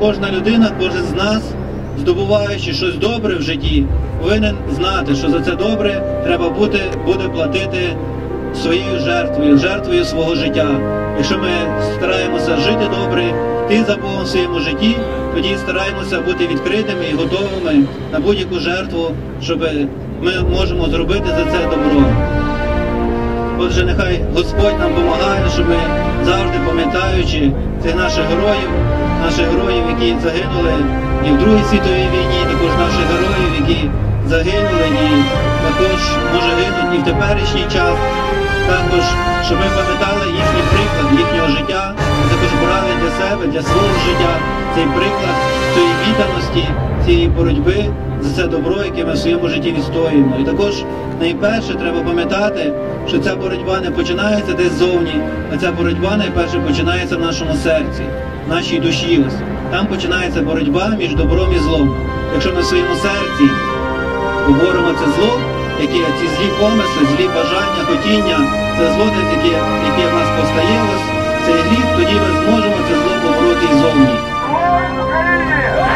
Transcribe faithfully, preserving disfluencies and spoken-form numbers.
кожна людина, кожен з нас, здобуваючи щось добре в житті, повинен знати, що за це добре треба буде, буде платити своєю жертвою, жертвою свого життя. Якщо ми стараємося жити добре, йти за Богом в своєму житті, тоді стараємося бути відкритими і готовими на будь-яку жертву, щоб ми можемо зробити за це добро. Отже, нехай Господь нам допомагає, щоб ми завжди пам'ятаючи цих наших героїв, наших героїв, які загинули і в Другій світовій війні, також наших героїв, які загинули і також, може, гинуть і в теперішній час, також, щоб ми пам'ятали їхній приклад, їхнього життя, також брали для себе, для свого життя цей приклад цієї відданості, цієї боротьби за це добро, яке ми в своєму житті відстоюємо. І також найперше треба пам'ятати, що ця боротьба не починається десь ззовні, а ця боротьба найперше починається в нашому серці, в нашій душі. Ось. Там починається боротьба між добром і злом. Якщо ми в своєму серці поборемо це зло, які ці злі помисли, злі бажання, хотіння, це зло, яке, яке в нас постає, ось цей гріх, тоді ми зможемо це зло побороти і зовні.